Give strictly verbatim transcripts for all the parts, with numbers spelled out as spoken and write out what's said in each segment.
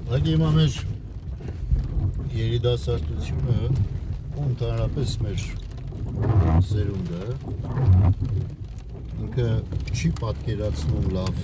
Հագի հիմա մեր երիտասարդությունը ու ընդհանրապես մեր սերունդը ինքը չի պատկերացնում լավ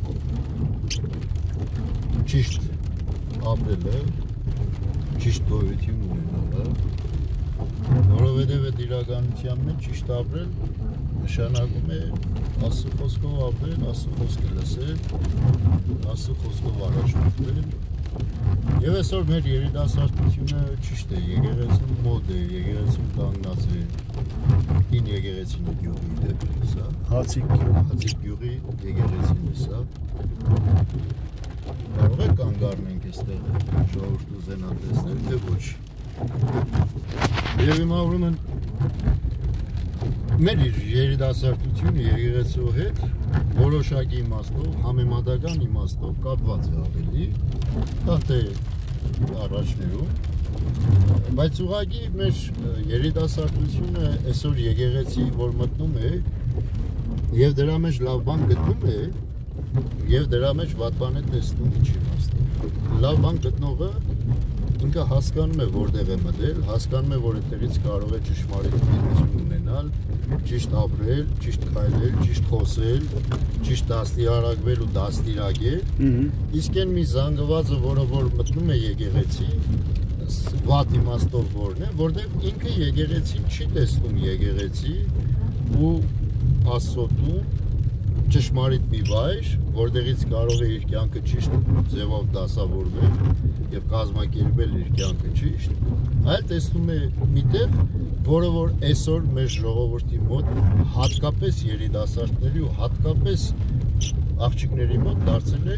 ճիշտ ապրելը, ճիշտ գոյություն ունենալը, որովհետև այդ իրականության մեջ ճիշտ ապրել նշանակում է Աստծո խոսքով ապրել, Աստծո խոսքը լսել, Աստծո խոսքով առաջնորդվել Եվ այսօր մեր երիտասարդությունը ճիշտ է, եկեղեցուն մոտ է, եկեղեցուն կանգնած է, ին եկեղեցին է գյուղի դեպի, սա, Հացիկ Հացիկ գյուղի եկեղեցին է սա, կարող է կանգ առնենք այստեղ ժողովուրդ ուզենա տեսնել, թե ոչ։ Եվ հիմա ուրեմն մեր երիտասարդությունը եկեղեցու հետ որոշակի իմաստով, համեմատական իմաստով կապված է ավելի, քան թե առաջներում, բայց ուղղակի մեր երիտասարդությունը այսօր եկեղեցի որ մտնում է եւ դրա մեջ լավ բան գտնում է եւ դրա մեջ վատ բան է տեսնում ինչ իմաստով։ Լավ բան գտնողը ինքը հասկանում է որտեղ է մտել, հասկանում է որ այդտեղից կարող է ճշմարիտ գիտություն ունենալ, ճիշտ ապրել, ճիշտ քայլել, ճիշտ խոսել, ճիշտ դաստիարակվել ու դաստիարակել։ Իսկ այն մի զանգվածը, որը որ մտնում է եկեղեցի, վատ իմաստով որն է, որտեղ ինքը եկեղեցին չի տեսնում եկեղեցի ու Աստծո ճշմարիտ մի վայր, որտեղից կարող է իր կյանքը ճիշտ ձևով դասավորվել եւ կազմակերպել իր կյանքը ճիշտ, այլ տեսնում է միտեղ, որը որ այսօր մեր ժողովրդի մոտ հատկապես երիտասարդների ու հատկապես աղջիկների մոտ դարձել է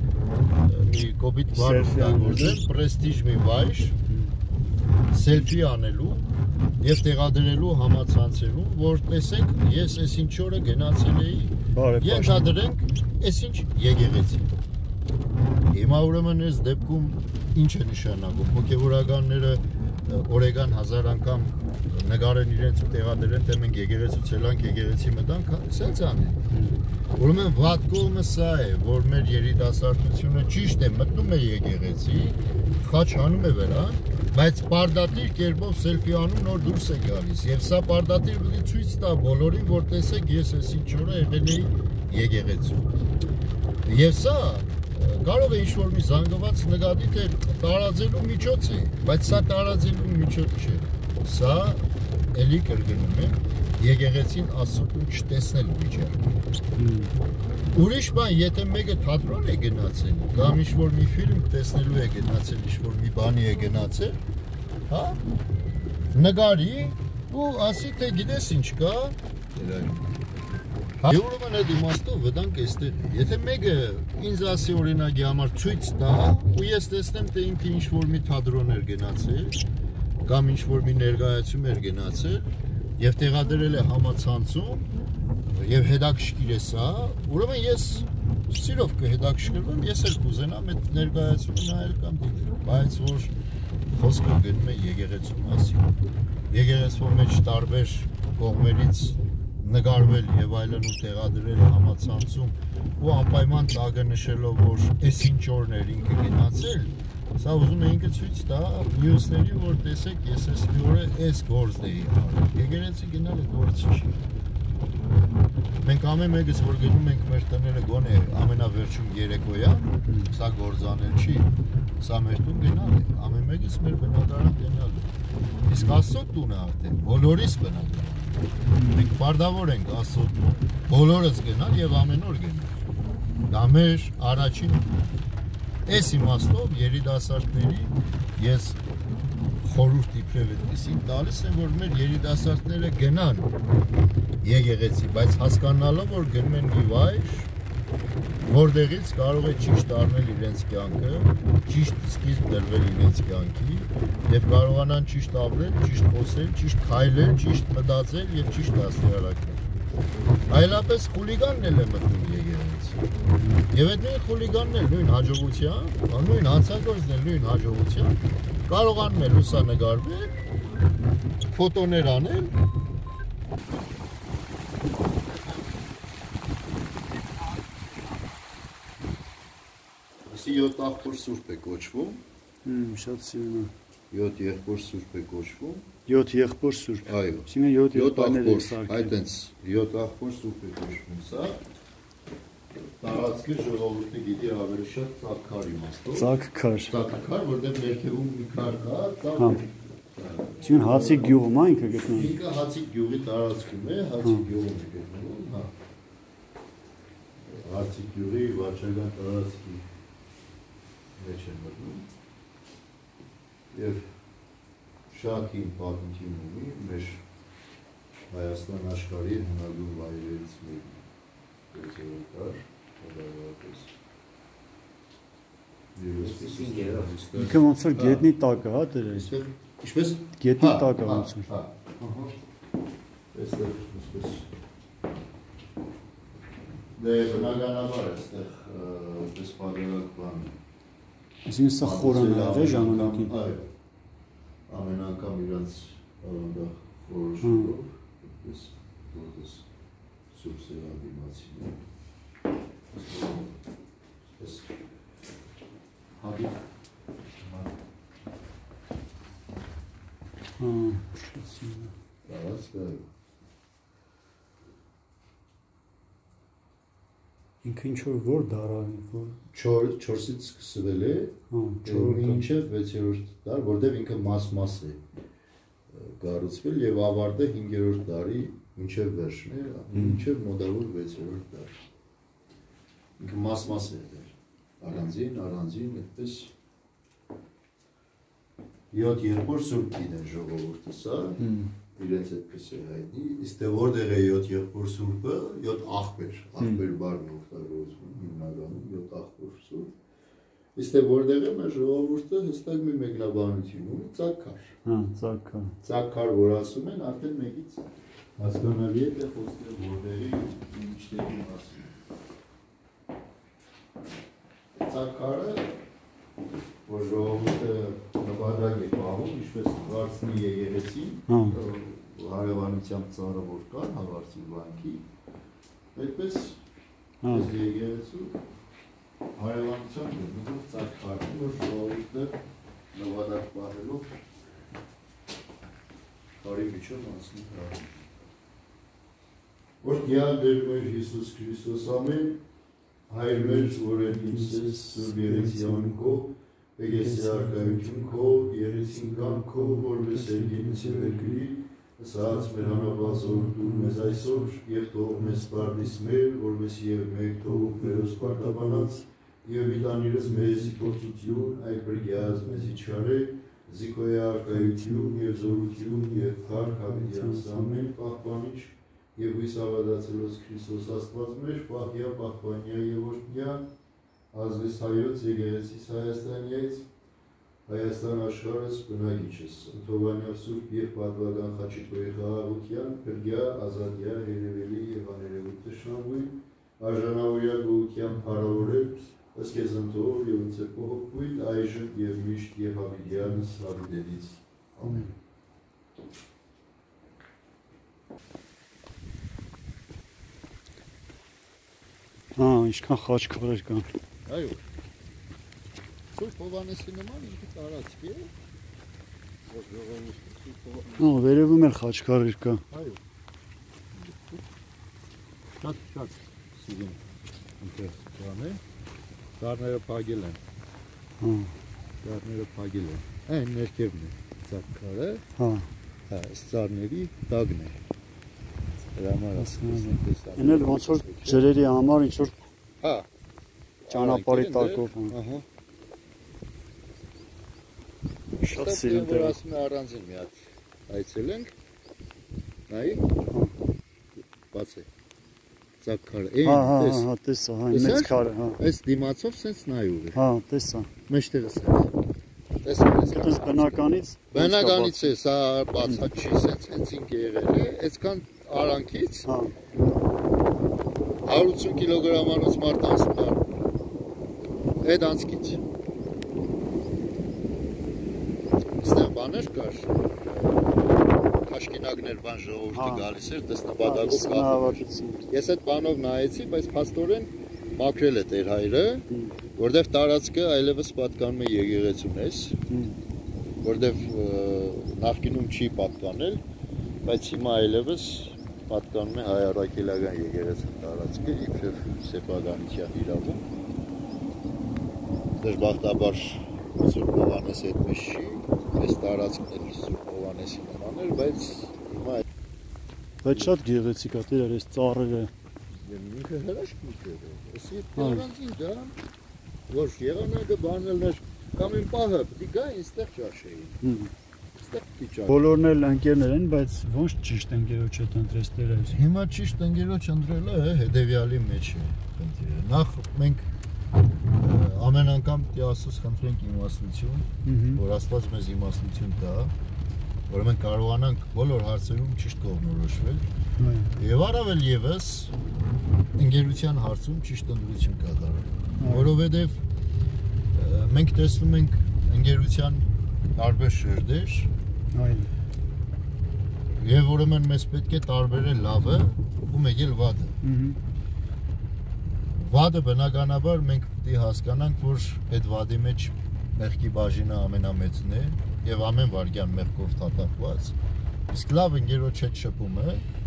մի կոպիտ բառ օգտագործել, պրեստիժ մի վայր, սելֆի անելու եւ տեղադրելու համացանցերում, որ տեսեք, ես այսինչ օրը գնացել էի Ենթադրենք, այսինչ եկեղեցի։ Հիմա ուրեմն այս դեպքում ինչ է նշանակում, հոգևորականները օրեգան հազար անգամ նկարեն իրենց ու տեղադրեն, թե մենք եկեղեցուց ելանք, եկեղեցի մտանք, սենց անեն։ Ուրեմն վատ կողմը սա է, որ մեր երիտասարդությունը ճիշտ է մտնում է եկեղեցի, խաչ անում է վրան, բայց պարդատիր կերպով սելֆի անում նոր դուրս է գալիս եւ սա պարդատիր պետք է ցույց տա բոլորին որ տեսեք ես այսինչ օրը եղել էի եկեղեցու եւ սա կարող է ինչ-որ մի զանգված նկատի թե տարածելու միջոց է բայց սա տարածելու միջոց չէ սա էլի կրկնում եմ եկեղեցին Աստծո չտեսնելու վիճակի ուրիշ բան եթե մեկը թատրոն է գնացել կամ ինչ-որ մի ֆիլմ տեսնելու է գնացել ինչ-որ մի բանի է գնացել հա նկարի ու ասի թե գիտես ինչ կա հա ուրեմն այդ իմաստով վտանգ էստեղ է եթե մեկը ինձ ասի օրինակի համար ցույց տա ու ես տեսնեմ թե ինքը ինչ-որ մի թատրոն էր գնացել կամ ինչ-որ մի ներկայացում էր գնացել եւ տեղադրել է համացանցում եւ հետաքրքիր է սա, ուրեմն ես սիրով կհետաքրքրվեմ, ես էլ կուզենամ այդ ներկայացումը նայել կամ դիտել, բայց որ խոսքը գնում է եկեղեցու մասին։ Եկեղեցու մեջ տարբեր կողմերից նկարվել եւ այլն ու տեղադրել համացանցում ու անպայման տագը նշելով, որ այսինչ օրներ ինքը գնացել, սա ուզում է ինքը ցույց տա մյուսների, որ տեսեք, ես այս մի օրը այս գործն էի արել։ Եկեղեցի գնալը գործ չի։ Մենք ամեն մեկս որ գնում ենք մեր տները գոնե ամենավերջում երեկոյան, սա գործանել չի, սա մեր տուն գնալ է, ամեն մեկս մեր բնակարան գնալ է։ Իսկ Աստծո տունը արդեն բոլորիս բնակարան։ Մենք պարտավոր ենք Աստծո տուն, բոլորս գնալ եւ ամեն օր գնալ։ Դա մեր առաջին այս իմաստով երիտասարդների ես խորհուրդ իբրև այդպեսին տալիս եմ, որ մեր երիտասարդները գնան եկեղեցի, բայց հասկանալով, որ գնում են մի վայր, որտեղից կարող է ճիշտ առնել իրենց կյանքը, ճիշտ սկիզբ դրվել իրենց կյանքի եւ կարողանան ճիշտ ապրել, ճիշտ խոսել, ճիշտ քայլել, ճիշտ մտածել եւ ճիշտ դաստիարակել։ Այլապես խուլիգանն էլ է մտնում եկեղեցի։ Եվ այդ նույն խուլիգանն էլ նույն հաջողությամբ, նույն հանցագործն էլ նույն հաջողությամբ կարողանում է լուսանկարվել, ֆոտոներ անել Ասի յոթ աղբոր սուրբ է կոչվում։ Հմ, շատ սիրուն է։ յոթ եղբոր սուրբ է կոչվում։ յոթ եղբոր սուրբ։ Այո։ Այսինքն յոթ եղբորներ է աղբոր, սարքել։ այդտենց յոթ աղբոր սուրբ է կոչվում սա։ Տարածքը ժողովուրդը գիտի ավելի շատ ծակքար իմաստով։ Ծակքար։ Ծակքար, որտեղ ներքևում մի քար կա, ծակ։ Հա։ Այսինքն Հացիկ գյուղում է ինքը գտնվում։ Ինքը Հացիկ գյուղի տարածքում է, Հացիկ գյուղում է գտնվում, հա։ Հացիկ գյուղի վարչական տարածքի մեջ է մտնում։ Եվ շատ հին պատմություն ունի մեր Հայաստան աշխարհի հնագույն վայրերից մեկն է։ Ինքը ոնց որ գետնի տակ է, հա դրել։ Ինչպես գետնի տակ է ոնց որ։ Հա, ահա։ Այստեղ ինչպես դե բնականաբար այստեղ պես պատերակ բան։ Այսինքն սա խորան է եղել ժամանակին։ Այո։ Ամեն անգամ իրանց ավանդախ խորհրդով, պես որպես սուրբ սեղանի դիմացին։ Պես հադի Հա, շատ սիրուն է։ տարածքը Ինքը ինչ որ որ դարա է, որ չորսից սկսվել է, հա, չորրորդ մինչև վեցերորդ դար, որտեղ ինքը մաս-մաս է կառուցվել եւ ավարտը հինգերորդ դարի մինչև վերջն է, մինչև մոտավոր վեցերորդ դար։ Ինքը մաս-մաս է եղել, առանձին, առանձին, այդպես յոթ եղբոր սուրբ գիտեն ժողովուրդը սա, իրենց այդպես է հայտնի, իսկ որտեղ է յոթ եղբոր սուրբը, յոթ աղբեր, աղբեր բառն է օգտագործվում հիմնականում, յոթ աղբոր սուրբ, իսկ որտեղ է մեր ժողովուրդը հստակ մի մեկնաբանություն ունի, ծակքար։ Հա, ծակքար։ Ծակքար, որ ասում են, արդեն մեկից հասկանալի է, թե խոսքը որտեղի ինչտեղի մասին։ Ծակքարը, որ ժողովուրդը նպատակ է պահում, ինչպես վարձնի եկեղեցին, հարևանությամբ ծառը որ կար, հավարձի վանքի, այդպես այս եկեղեցու հարևանությամբ գտնվող ծակքարն, որ ժողովուրդը նպատակ պահելով քարի միջով անցնի հրավիրում։ Որ գիալ դեր մեր Հիսուս Քրիստոս ամեն, հայր մեր որ են ինձ սուրբ երեցիան քո, եկեսի արկայություն քո, երեցին կան քո, որպես երգենից և երկրի, սաց մեր հանապազոր դուր մեզ այսօր, և թող մեզ պարդիս մեր, որպես և մեկ թող մերոս պարտաբանած, և վիտանիրս մեզ իպործություն, այդ բրգյազ մեզ իչարե, զիկոյ արկայություն և զորություն և փառք հավիտյանս ամեն պահպանիչ և հույս ավադացելոս Քրիստոս Աստված մեր, պահյա, պահպանյա և օրհնյա, ազգես հայոց եկեղեցիս Հայաստանյայից, Հայաստան աշխարհս բնակիչս, ընթովանյալ սուրբ և պատվական խաչիկոյի խաղաղության, փրկյա, ազատյա, երևելի և աներևույթ թշնամույն, արժանավորյա գոհության փառավորել, ըստ քեզ ընթով և ընծեպո հոգույն, այժմ և միշտ և հավիտյանս հավիտենից։ Ամեն։ Հա, ինչքան խաչքարեր կան։ Այո։ Սուրբ Հովհաննեսի նման ինքը տարածք է, որ ժողովուրդը Սուրբ Հովհաննես։ Հա, վերևում էլ խաչքարեր կա։ Այո։ Շատ շատ սիրուն այնտեղ բան է։ Ծառները փագել են։ Հա։ Ծառները փագել են։ Այն ներքևն է ծառը։ Հա։ Հա, այս ծառների տագն է։ Դրա համար ասում են էլ ոնց որ ջրերի համար ինչ որ հա ճանապարհի տակով, ահա շատ սիրուն դեր ասում է առանձին մի հատ այցելենք նայի բաց է ծակքարը հա հա հա տեսա հա մեծ քարը հա այս դիմացով sense նայում է հա տեսա մեջտեղը sense տեսա այս բնականից բնականից է սա բացած չի sense հենց ինք եղել է այսքան արանքից հա հարյուր ութսուն կիլոգրամանոց մարդ անցնում է այդ անցքից այստեղ բաներ կար քաշկինակներ բան ժողովուրդը գալիս էր դες նպատակով կախված ես այդ բանով նայեցի բայց փաստորեն մաքրել է Տեր հայրը, որտեվ տարածքը այլևս պատկանում է եկեղեցուն էս, որտեվ նախկինում չի պատկանել, բայց հիմա այլևս պատկանում է հայ առաքելական եկեղեցու տարածքը իբրև սեփականության իրավունք։ Դժբախտաբար Սուրբ Հովհաննեսի այդպես չի, այս տարածքն էլ Սուրբ Հովհաննեսի նման էր, բայց հիմա Բայց շատ գեղեցիկ է Տեր այս ծառերը։ Ինքը հրաշք մի կեր է, ասի տեղանցին դա, որ եղանակը բանելներ կամ իմ պահը պտի գա ինստեղ ճաշեին, ստեղ պտի ճաշեին։ Բոլորն էլ ընկերներ են, բայց ոնց ճիշտ ընկերոջ հետ ընտրես Տեր այս։ Հիմա ճիշտ ընկերոջ ընտրելը հետևյալի մեջ է խնդիրը։ Նախ մենք ամեն անգամ պիտի Աստծուց խնդրենք իմաստություն, որ Աստված մեզ իմաստություն տա, որ մենք կարողանանք բոլոր հարցերում ճիշտ կողմնորոշվել եւ առավել եւս ընկերության հարցում ճիշտ ընտրություն կատարել, որովհետեւ մենք տեսնում ենք ընկերության տարբեր շերտեր, եւ ուրեմն մեզ պետք է տարբերել լավը ու մեկ էլ վատը։ Վատը բնականաբար մենք պետք է հասկանանք, որ այդ վատի մեջ մեղքի բաժինը ամենամեծն է եւ ամեն վարքյան մեղքով թաթախված, իսկ լավ ընկերոջ հետ շփումը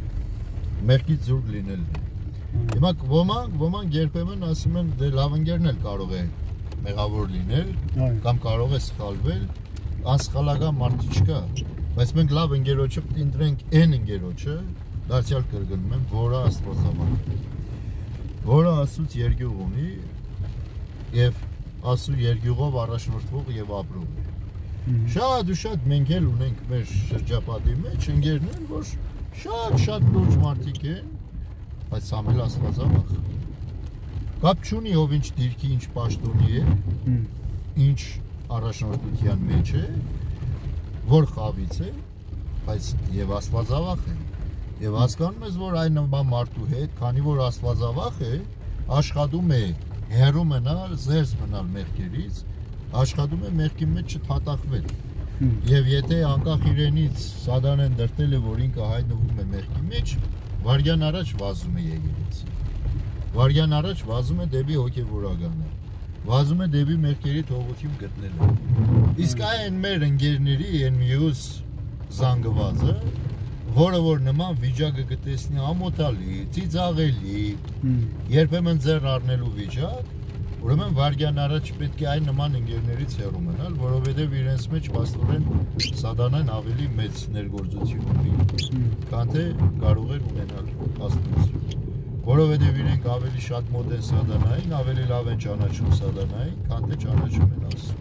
մեղքից զուրկ լինելն է։ Հիմա ոմանք, ոմանք երբեմն ասում են, դե լավ ընկերն էլ կարող է մեղավոր լինել, կամ կարող է սխալվել, անսխալական մարդ չկա, բայց մենք լավ ընկերոջը պետք է ընտրենք այն ընկերոջը, դարձյալ կրկնում եմ, որը աստվածավախ է, որը Աստծուց երկյուղ ունի եւ Աստծո երկյուղով առաջնորդվող եւ ապրող է։ Շատ ու շատ մենք էլ ունենք մեր շրջապատի մեջ ընկերներ, որ շատ-շատ լուրջ մարդիկ են, բայց ամեն աստվածավախ։ Կապ չունի ով ինչ դիրքի, ինչ պաշտոնի է, ինչ առաջնորդության մեջ է, որ խավից է, բայց եւ աստվածավախ է։ Եվ հասկանում ես, որ այն նման մարդու հետ, քանի որ աստվածավախ է, աշխատում է հեռու մնալ, զերծ մնալ մեղքերից, աշխատում է մեղքի մեջ չթաթախվել։ Եվ եթե անկախ իրենից սատանեն դրտել է, որ ինքը հայտնվում է մեղքի մեջ, վարյան առաջ վազում է եկեղեցի։ Վարյան առաջ վազում է դեպի հոգևորականը, վազում է դեպի մեղքերի թողություն գտնելը։ Իսկ այն մեր ընկերների, այն մյուս զանգվածը, որը որ նման վիճակը կտեսնի ամոթալի, ծիծաղելի, երբեմն ձեռ առնելու վիճակ, ուրեմն վարյան առաջ պետք է այն նման ընկերներից հեռու մնալ, որովհետև իրենց մեջ փաստորեն սատանան ավելի մեծ ներգործություն ունի, քան թե կարող էր ունենալ Աստված։ Որովհետև իրենք ավելի շատ մոտ են սատանային, ավելի լավ են ճանաչում սատանային, քան թե ճանաչում են Աստծուն։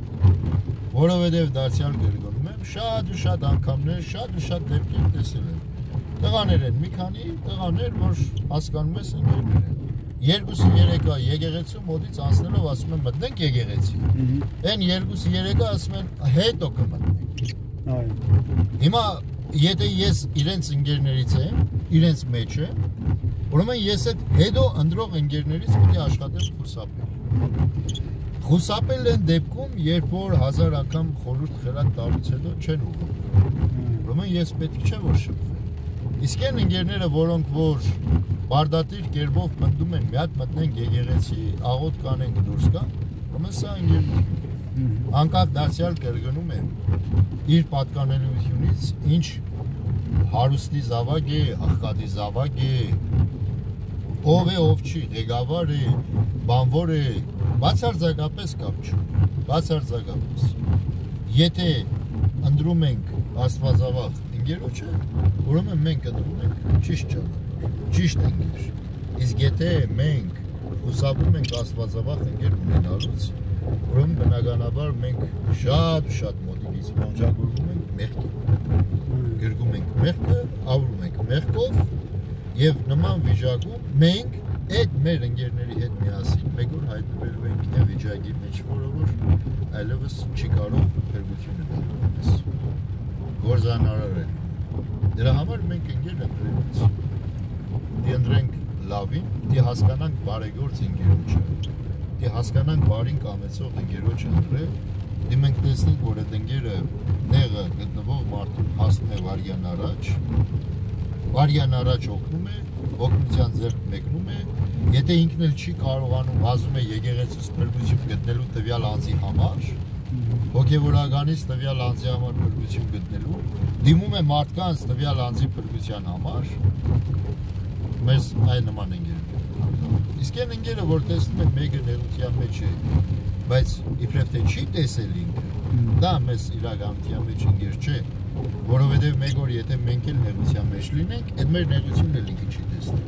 Որովհետև դարձյալ կրկնում եմ, շատ ու շատ անգամներ, շատ ու շատ դեպքեր տեսել եմ։ Տղաներ են, մի քանի տղաներ, որ հասկանում ես ընկերներ են։ Երկուսը երեկա եկեղեցու մոտից անցնելով ասում են մտնենք եկեղեցի։ Այն երկուսը երեկա ասում են հետո կմտնենք։ Հիմա եթե ես իրենց ընկերներից եմ, իրենց մեջ եմ, ուրեմն ես այդ հետո ընտրող ընկերներից պետք է աշխատել խուսափել։ Խուսափել են դեպքում, երբ որ հազար անգամ խորհուրդ խելան տալուց հետո չեն ուղղվում։ Ուրեմն ես պետք չէ որ շփվեմ։ Իսկ այն ընկերները, որոնք որ բարդատիր կերպով մտնում են, մի հատ մտնենք եկեղեցի, աղոթ կանենք դուրս գանք, ուրեմն սա ընկերություն է։ Անկախ դարձյալ կրկնում եմ, իր պատկանելությունից ինչ հարուստի զավակ է, աղքատի զավակ է, ով է, ով չի, ղեկավար է, բանվոր է, բացարձակապես կապ չունի, բացարձակապես։ Եթե ընտրում ենք աստվածավախ ընկերոջը, ուրեմն մենք ընտրում ենք ճիշտ ճանապարհ, ճիշտ ընկեր։ Իսկ եթե մենք խուսափում ենք աստվածավախ ընկեր ունենալուց, ուրեմն բնականաբար մենք շատ շատ մոտիկից ողջագուրվում ենք մեղքին։ Գրգում ենք մեղքը, ապրում ենք մեղքով եւ նման վիճակում մենք այդ մեր ընկերների հետ միասին մեկ օր հայտնվելու ենք այն վիճակի մեջ, որը որ այլևս չի կարող փրկությունը դառնալ։ Գործանարար է։ Դրա համար մենք ընկեր ընտրելուց դինդրենք լավին, դի հասկանանք բարեգործ ընկերոջը, դի հասկանանք բարին կամեցող ընկերոջը ընտրել, դի մենք տեսնենք, որ այդ ընկերը նեղը գտնվող մարդուն հասնում է վարյան առաջ, վարյան առաջ օգնում է, օգնության ձեռք մեկնում է, եթե ինքն էլ չի կարողանում վազում է եկեղեցուց փրկություն գտնելու տվյալ անձի համար, հոգևորականից տվյալ անձի համար փրկություն գտնելու, դիմում է մարդկանց տվյալ անձի փրկության համար, մեզ այն նման ընկերներ։ Իսկ այն ընկերը, որ տեսնում է մեկը նեղության մեջ է, բայց իբրև թե չի տեսել ինքը, դա մեզ իրականության մեջ ընկեր չէ, որովհետև մեկ օր եթե մենք էլ նեղության մեջ լինենք, այդ մեր նեղությունն էլ ինքը չի տեսնել։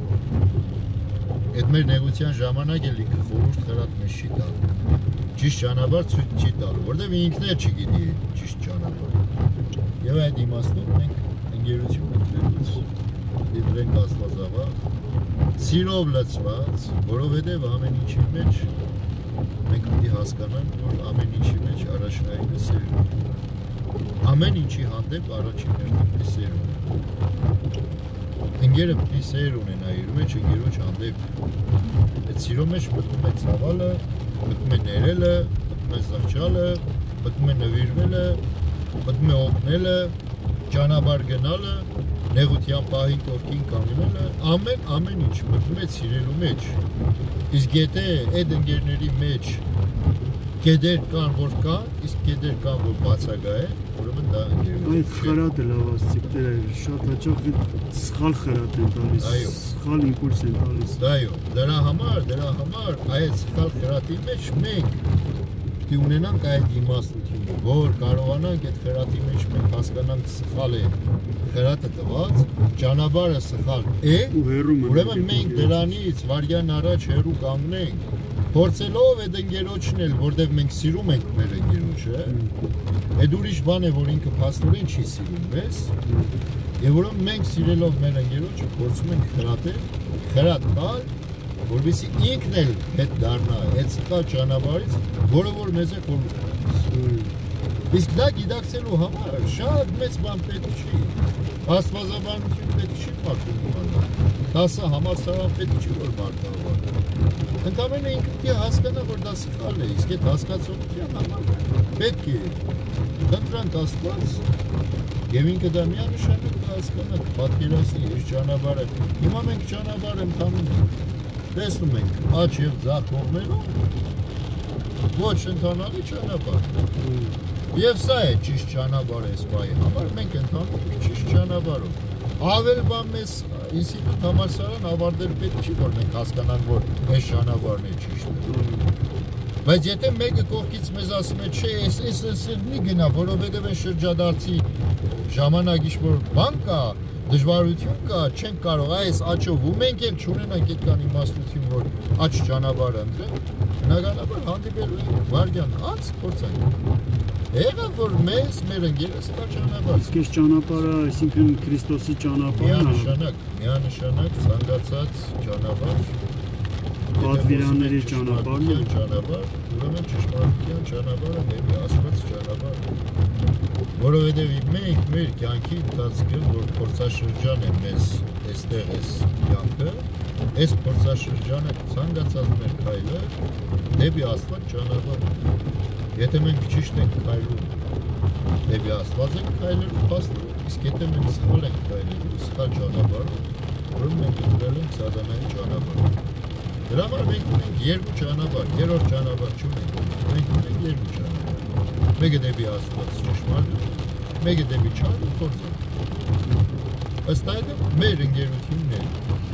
Այդ մեր նեղության ժամանակ էլ ինքը խորհուրդ խրատ մեզ չի տալու։ Ճիշտ ճանապարհ ցույց չի տալու, որովհետև ինքն էլ չգիտի ճիշտ ճանապարհը։ Եվ այդ իմաստով մենք ընկերություն ընտրելուց դիտենք Աստվածավախ, սիրով լցված, որովհետև ամեն ինչի մեջ մենք պիտի հասկանանք, որ ամեն ինչի մեջ առաջնայինը սերն է։ Ամեն ինչի հանդեպ առաջին հերթին սեր ունենա։ Ընկերը պիտի սեր ունենա իր մեջ ընկերոջ հանդեպ։ Այդ սիրո մեջ մտնում է ցավալը, մտնում է ներելը, մտնում է զղջալը, մտնում է նվիրվելը, մտնում է օգնելը, ճանապարհ գնալը, նեղության պահին կողքին կանգնելը, ամեն ամեն ինչ մտնում է սիրելու մեջ։ Իսկ եթե այդ ընկերների մեջ կեդեր կան, որ կան, իսկ կեդեր կան, որ բացակա է, ուրեմն դա ընկերություն չէ։ Այդ խրատը լավ ասցիկները շատ հաճախ սխալ խրատ են տալիս, սխալ իմպուլս են տալիս։ Այո, դրա համար, դրա համար այդ սխալ խրատի մեջ մենք պիտի ունենանք այդ իմաստությունը, որ կարողանանք այդ խրատի մեջ մենք հասկանանք սխալ է խրատը տված, ճանապարհը սխալ է, ուրեմն մենք դրանից վարյան առաջ հեռու կանգնենք, փորձելով այդ ընկերոջն էլ, որտեղ մենք սիրում ենք մեր ընկերոջը, այդ ուրիշ բան է, որ ինքը փաստորեն չի սիրում մեզ, եւ ուրեմն մենք սիրելով մեր ընկերոջը փորձում ենք խրատել, խրատ տալ, որովհետեւ ինքն էլ հետ դառնա այդ սխալ ճանապարհից, որը որ մեզ է խորհուրդ տալիս։ Իսկ դա գիտակցելու համար շատ մեծ բան պետք չի։ Աստվածաբանություն պետք չի փոխում իմանալ։ Դասը համալսարան պետք չի որ բարձրացվի։ Ընդամենը ինքը պիտի հասկանա, որ դա սխալ է, իսկ այդ հասկացողության համար պետք է դրանք Աստված եւ ինքը դա միանշանակ հասկանա, պատկերացնի իր ճանապարհը։ Հիմա մենք ճանապարհ ընթանում ենք, տեսնում ենք աճ եւ ձախ կողմերով ոչ ընթանալի ճանապարհ։ Եվ սա է ճիշտ ճանապարհը սպայի համար, մենք ընթանում ենք ճիշտ ճանապարհով։ Ավել բան մեզ ինստիտուտ համալսարան ավարտել պետք չի, որ մենք հասկանանք, որ այս ճանապարհն է ճիշտը։ Բայց եթե մեկը կողքից մեզ ասում է, չէ, այս այս այս մի գնա, որովհետև այն շրջադարձի ժամանակ ինչ-որ բան կա, դժվարություն կա, չենք կարող այս աճով ու մենք էլ չունենանք այդքան իմաստություն, որ աճ ճանապարհը ընտրենք, բնականաբար հանդիպելու ենք վարյան անց փորձենք։ Եղավ որ մեզ մեր ընկերս կա ճանապարհ։ Իսկ այս ճանապարհը, այսինքն Քրիստոսի ճանապարհն է։ Միանշանակ, միանշանակ ցանկացած ճանապարհ, պատվիրանների ճանապարհն է, ճանապարհ, ուրեմն ճշմարտության ճանապարհը մեր Աստված ճանապարհն է։ Որովհետև մենք մեր կյանքի ընթացքում, որ փորձաշրջան է մեզ այստեղ էս կյանքը, այս փորձաշրջանը ցանկացած մեր քայլը դեպի Աստված ճանապարհ է։ Եթե մենք ճիշտ ենք քայլում, դեպի Աստված ենք քայլելու փաստորեն, իսկ եթե մենք սխալ ենք քայլելու, սխալ ճանապարհով, ուրեմն մենք ընտրել ենք սատանայի ճանապարհը։ Դրա համար մենք ունենք երկու ճանապարհ, երրորդ ճանապարհ չունենք, մենք ունենք երկու ճանապարհ։ Մեկը դեպի Աստված ճշմարտ, մեկը դեպի չար փորձը։ Ըստ այդմ մեր ընկերությունն է,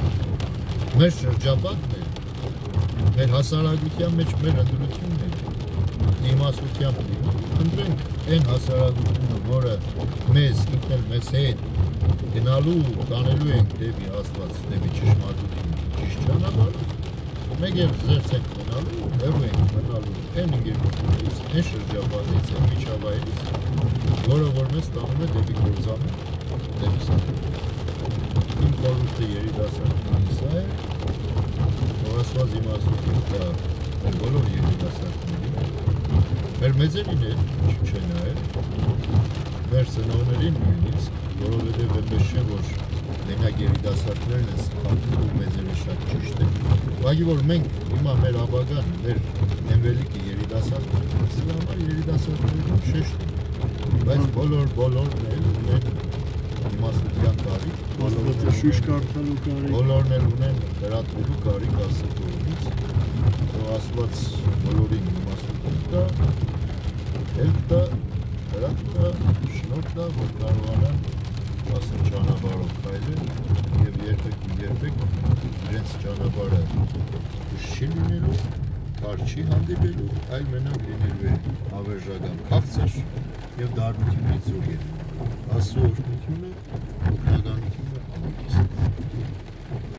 մեր շրջապատն է, մեր հասարակության մեջ մեր ընդրությունն է, իմաստությամբ ընտրենք այն հասարակությունը, որը մեզ ինքն էլ մեզ հետ գնալու, տանելու ենք դեպի Աստված, դեպի ճշմարտություն, ճիշտ ճանապարհով, մեկ էլ զերծ ենք մնալու, հեռու ենք մնալու այն ընկերությունից, այն շրջապատից, այն միջավայրից, որը որ մեզ տանում է դեպի գործանում, դեպի սատան։ Իմ խորհուրդը երիտասարդների սա է, որ Աստված իմաստություն տա մեր բոլոր երիտասարդներին, մեր մեծերին էլ չէ նայել, մեր ծնողներին նույնիսկ, որովհետև այնպես չէ, որ մենակ երիտասարդներն են սխալվում ու մեծերը շատ ճիշտ են։ Ուղղակի որ մենք հիմա մեր ապագան, մեր նեմվելիքը երիտասարդներն են, սրա համար երիտասարդներն շեշտ են, բայց բոլոր բոլորն էլ ունեն իմաստության կարիք, Աստվածը շուշ կարդալու կարիք։ բոլորն էլ ունեն լրատվելու կարիք Աստծո կողմից, որ Աստված բոլորին իմաստություն տա, ելք տա, հրաշք տա, շնորհ տա, որ կարողանան Աստծո ճանապարհով քայլել եւ երբեք ու երբեք իրենց ճանապարհը չի լինելու, քար չի հանդիպելու, այլ մենակ լինելու է հավերժական քաղցր եւ դառնությունից զուրկ է։ Աստծո օրհնությունը, օգնականությունը ամենից։